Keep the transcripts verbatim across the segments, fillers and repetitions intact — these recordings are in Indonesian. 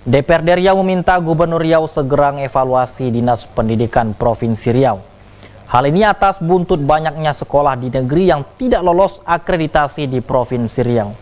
D P R D Riau meminta Gubernur Riau segera mengevaluasi Dinas Pendidikan Provinsi Riau. Hal ini atas buntut banyaknya sekolah di negeri yang tidak lolos akreditasi di Provinsi Riau.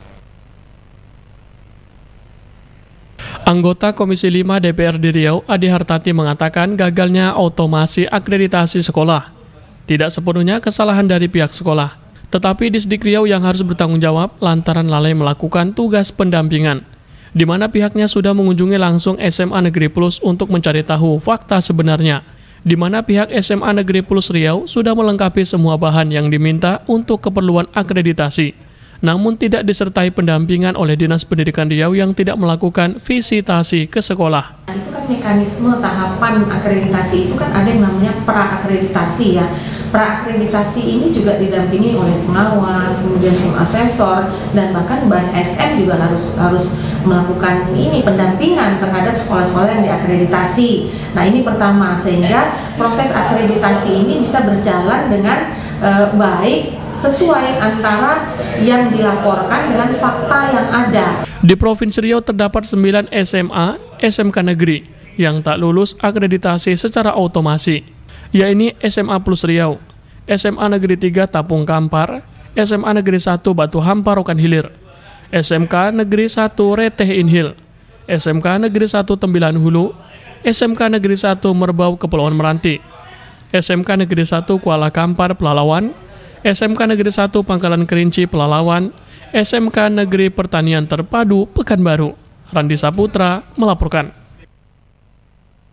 Anggota Komisi lima D P R D Riau, Adi Hartati, mengatakan gagalnya otomasi akreditasi sekolah tidak sepenuhnya kesalahan dari pihak sekolah, tetapi Disdik Riau yang harus bertanggung jawab lantaran lalai melakukan tugas pendampingan, di mana pihaknya sudah mengunjungi langsung S M A Negeri Plus untuk mencari tahu fakta sebenarnya, di mana pihak S M A Negeri Plus Riau sudah melengkapi semua bahan yang diminta untuk keperluan akreditasi, namun tidak disertai pendampingan oleh Dinas Pendidikan Riau yang tidak melakukan visitasi ke sekolah. Itu kan mekanisme tahapan akreditasi itu kan ada yang namanya pra-akreditasi ya. Pra-akreditasi ini juga didampingi oleh pengawas, kemudian tim asesor, dan bahkan Ban S M juga harus harus melakukan ini pendampingan terhadap sekolah-sekolah yang diakreditasi. Nah ini pertama, sehingga proses akreditasi ini bisa berjalan dengan e, baik sesuai antara yang dilaporkan dengan fakta yang ada. Di Provinsi Riau terdapat sembilan S M A, S M K negeri yang tak lulus akreditasi secara otomasi, yaitu S M A Plus Riau, S M A Negeri tiga Tapung Kampar, S M A Negeri satu Batu Hampar Rokan Hilir, S M K Negeri satu Reteh Inhil, S M K Negeri satu Tembilan Hulu, S M K Negeri satu Merbau Kepulauan Meranti, S M K Negeri satu Kuala Kampar Pelalawan, S M K Negeri satu Pangkalan Kerinci Pelalawan, S M K Negeri Pertanian Terpadu Pekanbaru. Randi Saputra melaporkan.